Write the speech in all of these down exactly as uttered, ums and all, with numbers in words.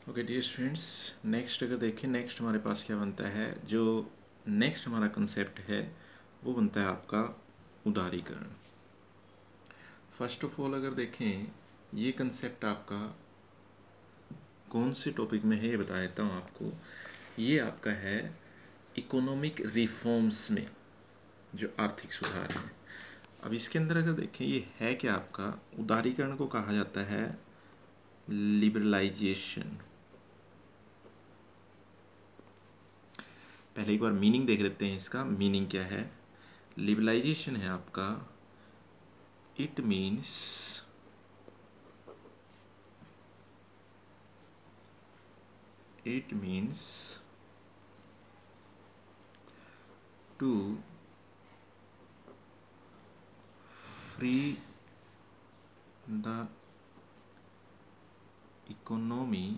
Okay dear students, next अगर देखें next हमारे पास क्या बनता है। जो नेक्स्ट हमारा कंसेप्ट है वो बनता है आपका उदारीकरण। फर्स्ट ऑफ ऑल अगर देखें ये कंसेप्ट आपका कौन से टॉपिक में है ये बता देता हूँ आपको। ये आपका है इकोनॉमिक रिफॉर्म्स में, जो आर्थिक सुधार है। अब इसके अंदर अगर देखें ये है क्या, आपका उदारीकरण को कहा जाता है लिबरलाइजेशन। पहले एक बार मीनिंग देख लेते हैं इसका। मीनिंग क्या है? लिबरलाइजेशन है आपका, it means it means to free the economy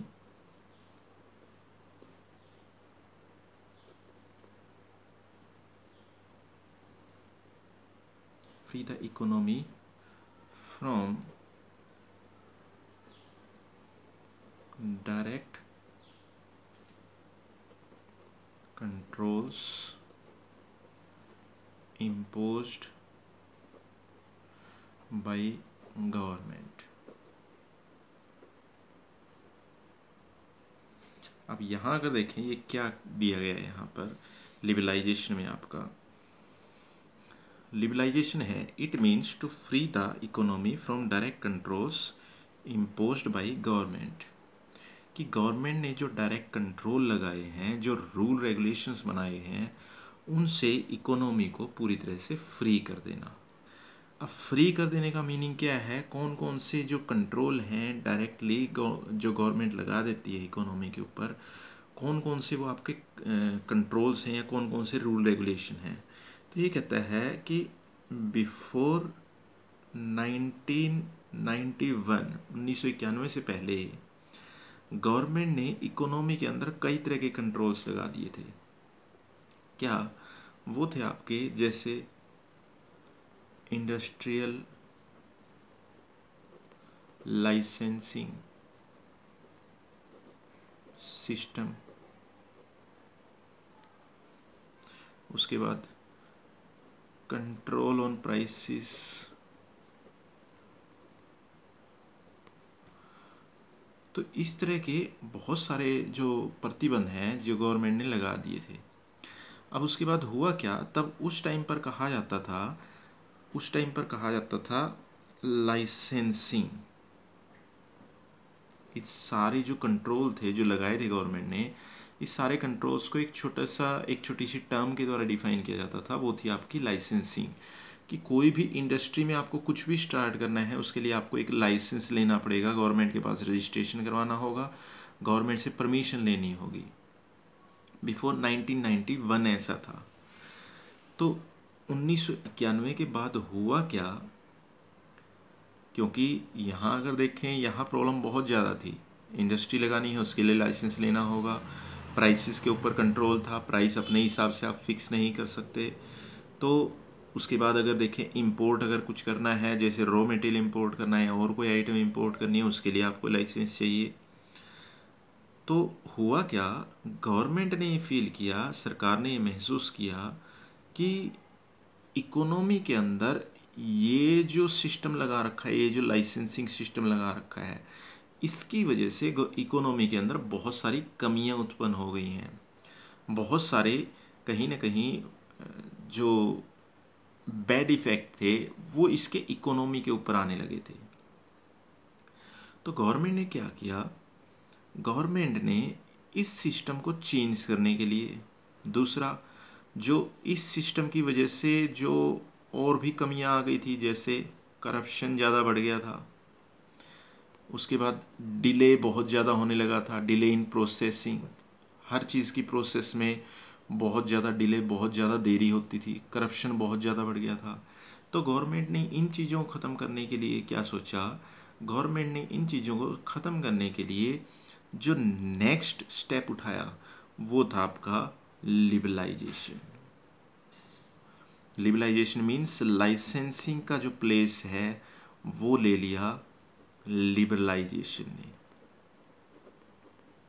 free the economy from direct controls imposed by government। अब यहाँ अगर देखें ये क्या दिया गया है यहाँ पर लिबरलाइजेशन में। आपका लिबरलाइजेशन है, it means to free the economy from direct controls imposed by government. कि गवर्नमेंट ने जो डायरेक्ट कंट्रोल लगाए हैं, जो रूल रेगुलेशंस बनाए हैं, उनसे इकोनॉमी को पूरी तरह से फ्री कर देना। अब फ्री कर देने का मीनिंग क्या है? कौन कौन से जो कंट्रोल हैं डायरेक्टली जो गवर्नमेंट लगा देती है इकोनॉमी के ऊपर, कौन कौन से वो आपके कंट्रोल्स हैं या कौन कौन से रूल रेगुलेशन हैं। तो ये कहता है कि बिफोर नाइनटीन नाइन्टी वन उन्नीस सौ इक्यानवे से पहले गवर्नमेंट ने इकोनॉमी के अंदर कई तरह के कंट्रोल्स लगा दिए थे। क्या वो थे आपके? जैसे इंडस्ट्रियल लाइसेंसिंग सिस्टम, उसके बाद कंट्रोल ऑन प्राइसेस, तो इस तरह के बहुत सारे जो प्रतिबंध हैं जो गवर्नमेंट ने लगा दिए थे। अब उसके बाद हुआ क्या? तब उस टाइम पर कहा जाता था उस टाइम पर कहा जाता था लाइसेंसिंग। इस सारे जो कंट्रोल थे जो लगाए थे गवर्नमेंट ने, इस सारे कंट्रोल्स को एक छोटा सा एक छोटी सी टर्म के द्वारा डिफाइन किया जाता था। वो थी आपकी लाइसेंसिंग। कि कोई भी इंडस्ट्री में आपको कुछ भी स्टार्ट करना है उसके लिए आपको एक लाइसेंस लेना पड़ेगा, गवर्नमेंट के पास रजिस्ट्रेशन करवाना होगा, गवर्नमेंट से परमिशन लेनी होगी। बिफोर नाइनटीन नाइन्टी वन ऐसा था। तो उन्नीस सौ इक्यानवे के बाद हुआ क्या? क्योंकि यहाँ अगर देखें यहाँ प्रॉब्लम बहुत ज़्यादा थी। इंडस्ट्री लगानी है उसके लिए लाइसेंस लेना होगा, प्राइसेस के ऊपर कंट्रोल था, प्राइस अपने हिसाब से आप फिक्स नहीं कर सकते। तो उसके बाद अगर देखें इंपोर्ट अगर कुछ करना है, जैसे रॉ मटेरियल इंपोर्ट करना है और कोई आइटम इंपोर्ट करनी है, उसके लिए आपको लाइसेंस चाहिए। तो हुआ क्या? गवर्नमेंट ने ये फील किया, सरकार ने ये महसूस किया कि इकोनॉमी के अंदर ये जो सिस्टम लगा रखा है, ये जो लाइसेंसिंग सिस्टम लगा रखा है, इसकी वजह से इकोनॉमी के अंदर बहुत सारी कमियां उत्पन्न हो गई हैं। बहुत सारे कहीं ना कहीं जो बैड इफेक्ट थे वो इसके इकोनॉमी के ऊपर आने लगे थे। तो गवर्नमेंट ने क्या किया? गवर्नमेंट ने इस सिस्टम को चेंज करने के लिए, दूसरा जो इस सिस्टम की वजह से जो और भी कमियां आ गई थी, जैसे करप्शन ज़्यादा बढ़ गया था, उसके बाद डिले बहुत ज़्यादा होने लगा था, डिले इन प्रोसेसिंग, हर चीज़ की प्रोसेस में बहुत ज़्यादा डिले, बहुत ज़्यादा देरी होती थी, करप्शन बहुत ज़्यादा बढ़ गया था। तो गवर्नमेंट ने इन चीज़ों को ख़त्म करने के लिए क्या सोचा? गवर्नमेंट ने इन चीज़ों को ख़त्म करने के लिए जो नेक्स्ट स्टेप उठाया वो था आपका लिबरलाइजेशन। लिबरलाइजेशन मीन्स लाइसेंसिंग का जो प्लेस है वो ले लिया लिबरलाइजेशन ने।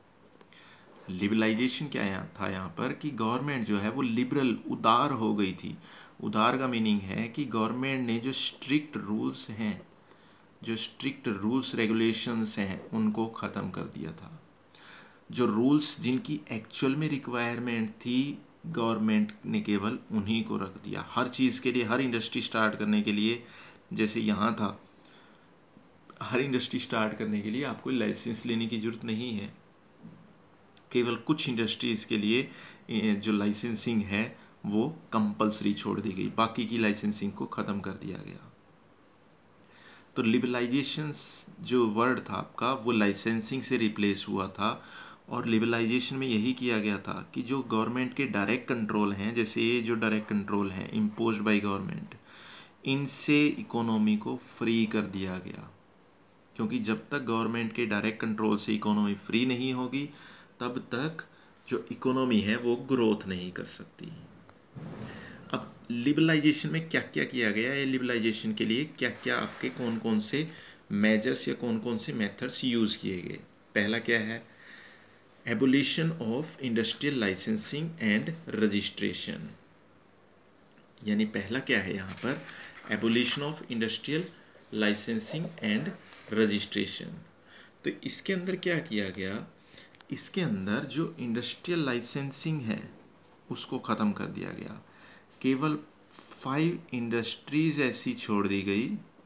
लिबरलाइजेशन क्या यहाँ था यहाँ पर कि गवर्नमेंट जो है वो लिबरल उदार हो गई थी। उदार का मीनिंग है कि गवर्नमेंट ने जो स्ट्रिक्ट रूल्स हैं, जो स्ट्रिक्ट रूल्स रेगुलेशंस हैं, उनको ख़त्म कर दिया था। जो रूल्स जिनकी एक्चुअल में रिक्वायरमेंट थी, गवर्नमेंट ने केवल उन्हीं को रख दिया। हर चीज़ के लिए, हर इंडस्ट्री स्टार्ट करने के लिए, जैसे यहाँ था, हर इंडस्ट्री स्टार्ट करने के लिए आपको लाइसेंस लेने की ज़रूरत नहीं है। केवल कुछ इंडस्ट्रीज़ के लिए जो लाइसेंसिंग है वो कंपलसरी छोड़ दी गई, बाकी की लाइसेंसिंग को ख़त्म कर दिया गया। तो लिबरलाइजेशंस जो वर्ड था आपका वो लाइसेंसिंग से रिप्लेस हुआ था। और लिबरलाइजेशन में यही किया गया था कि जो गवर्नमेंट के डायरेक्ट कंट्रोल हैं, जैसे ये जो डायरेक्ट कंट्रोल हैं इम्पोज्ड बाय गवर्नमेंट, इनसे इकोनॉमी को फ्री कर दिया गया। क्योंकि जब तक गवर्नमेंट के डायरेक्ट कंट्रोल से इकोनॉमी फ्री नहीं होगी तब तक जो इकोनॉमी है वो ग्रोथ नहीं कर सकती। अब लिबरलाइजेशन में क्या क्या किया गया है, लिबरलाइजेशन के लिए क्या क्या आपके कौन कौन से मेजर्स या कौन कौन से मेथड्स यूज़ किए गए। पहला क्या है, abolition of industrial licensing and registration. यानी पहला क्या है यहाँ पर, abolition of industrial licensing and registration. तो इसके अंदर क्या किया गया, इसके अंदर जो इंडस्ट्रियल लाइसेंसिंग है उसको ख़त्म कर दिया गया। केवल फाइव इंडस्ट्रीज़ ऐसी छोड़ दी गई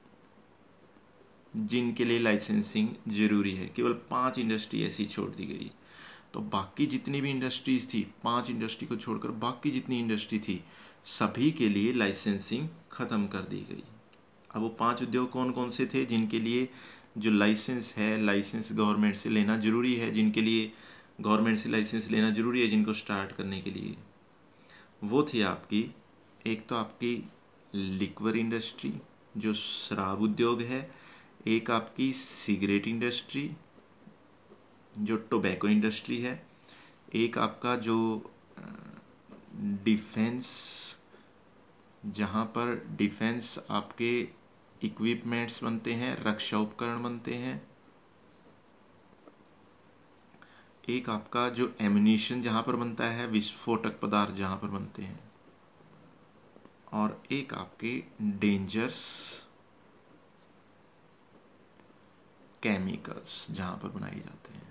जिनके लिए लाइसेंसिंग ज़रूरी है। केवल पांच इंडस्ट्री ऐसी छोड़ दी गई। तो बाकी जितनी भी इंडस्ट्रीज़ थी, पांच इंडस्ट्री को छोड़कर बाकी जितनी इंडस्ट्री थी सभी के लिए लाइसेंसिंग ख़त्म कर दी गई। अब वो पांच उद्योग कौन कौन से थे जिनके लिए जो लाइसेंस है, लाइसेंस गवर्नमेंट से लेना ज़रूरी है, जिनके लिए गवर्नमेंट से लाइसेंस लेना ज़रूरी है जिनको स्टार्ट करने के लिए, वो थी आपकी, एक तो आपकी लिक्वर इंडस्ट्री जो शराब उद्योग है, एक आपकी सिगरेट इंडस्ट्री जो टोबैको इंडस्ट्री है, एक आपका जो डिफेंस, जहाँ पर डिफेंस आपके इक्विपमेंट्स बनते हैं, रक्षा उपकरण बनते हैं, एक आपका जो एम्यूनिशन जहाँ पर बनता है, विस्फोटक पदार्थ जहाँ पर बनते हैं, और एक आपके डेंजर्स केमिकल्स जहाँ पर बनाए जाते हैं।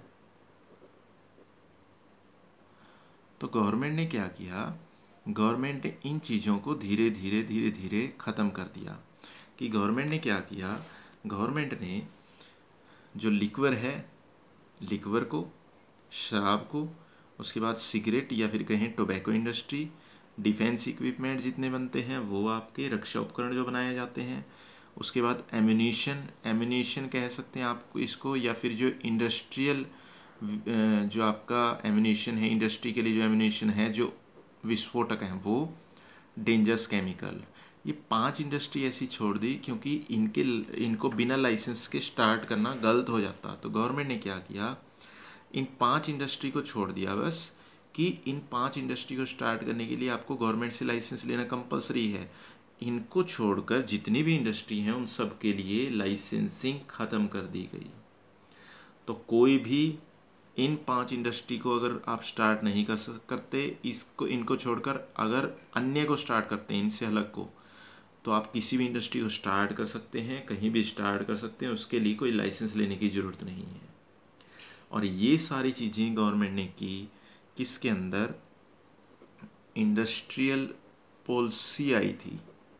तो गवर्नमेंट ने क्या किया, गवर्नमेंट ने इन चीज़ों को धीरे धीरे धीरे धीरे ख़त्म कर दिया। कि गवर्नमेंट ने क्या किया, गवर्नमेंट ने जो लिक्वर है, लिक्वर को, शराब को, उसके बाद सिगरेट या फिर कहें टोबैको इंडस्ट्री, डिफेंस इक्विपमेंट जितने बनते हैं वो आपके रक्षा उपकरण जो बनाए जाते हैं, उसके बाद एम्यूनिशन, एम्यूनिशन कह सकते हैं आपको इसको, या फिर जो इंडस्ट्रियल जो आपका एम्यूनिशन है, इंडस्ट्री के लिए जो एम्यूनिशन है, जो विस्फोटक हैं, वो डेंजरस केमिकल। ये पांच इंडस्ट्री ऐसी छोड़ दी क्योंकि इनके इनको बिना लाइसेंस के स्टार्ट करना गलत हो जाता। तो गवर्नमेंट ने क्या किया, इन पांच इंडस्ट्री को छोड़ दिया बस, कि इन पांच इंडस्ट्री को स्टार्ट करने के लिए आपको गवर्नमेंट से लाइसेंस लेना कंपलसरी है। इनको छोड़कर जितनी भी इंडस्ट्री हैं उन सब के लिए लाइसेंसिंग ख़त्म कर दी गई। तो कोई भी इन पांच इंडस्ट्री को अगर आप स्टार्ट नहीं कर सकते, इसको इनको छोड़कर अगर अन्य को स्टार्ट करते हैं इनसे अलग को, तो आप किसी भी इंडस्ट्री को स्टार्ट कर सकते हैं, कहीं भी स्टार्ट कर सकते हैं, उसके लिए कोई लाइसेंस लेने की ज़रूरत नहीं है। और ये सारी चीज़ें गवर्नमेंट ने की किसके अंदर, इंडस्ट्रियल पॉलिसी आई थी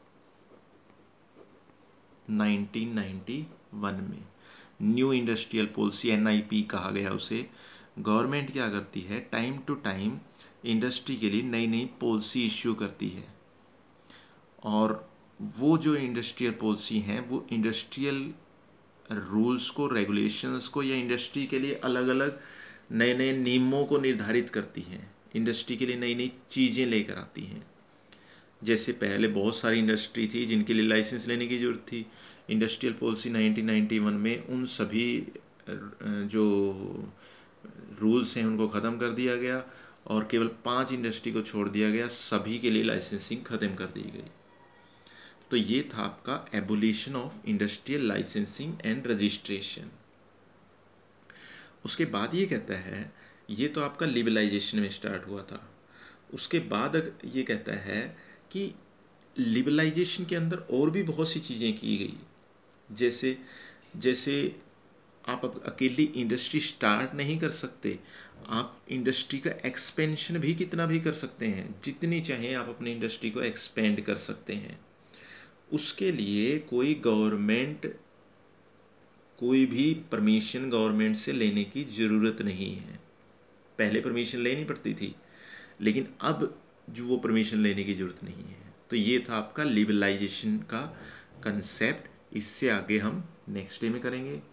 नाइनटीन नाइंटी वन में, new industrial policy, N I P कहा गया उसे। गवर्नमेंट क्या करती है, टाइम टू टाइम इंडस्ट्री के लिए नई नई पॉलिसी इश्यू करती है, और वो जो इंडस्ट्रियल पॉलिसी हैं वो इंडस्ट्रियल रूल्स को, रेगुलेशंस को, या इंडस्ट्री के लिए अलग अलग नए नए नियमों को निर्धारित करती हैं, इंडस्ट्री के लिए नई नई चीज़ें लेकर आती हैं। जैसे पहले बहुत सारी इंडस्ट्री थी जिनके लिए लाइसेंस लेने की ज़रूरत थी, industrial policy nineteen ninety one में उन सभी जो रूल्स हैं उनको ख़त्म कर दिया गया और केवल पांच इंडस्ट्री को छोड़ दिया गया, सभी के लिए लाइसेंसिंग ख़त्म कर दी गई। तो ये था आपका abolition of industrial licensing and registration. उसके बाद ये कहता है ये तो आपका लिबरलाइजेशन में स्टार्ट हुआ था। उसके बाद अग- ये कहता है कि लिबरलाइजेशन के अंदर और भी बहुत सी चीज़ें की गई, जैसे जैसे आप अप- अकेली इंडस्ट्री स्टार्ट नहीं कर सकते, आप इंडस्ट्री का एक्सपेंशन भी कितना भी कर सकते हैं, जितनी चाहें आप अपनी इंडस्ट्री को एक्सपेंड कर सकते हैं। उसके लिए कोई गवर्नमेंट कोई भी परमिशन गवर्नमेंट से लेने की ज़रूरत नहीं है। पहले परमिशन लेनी पड़ती थी, लेकिन अब जो वो परमिशन लेने की ज़रूरत नहीं है। तो ये था आपका लिबरलाइजेशन का कंसेप्ट। इससे आगे हम नेक्स्ट डे में करेंगे।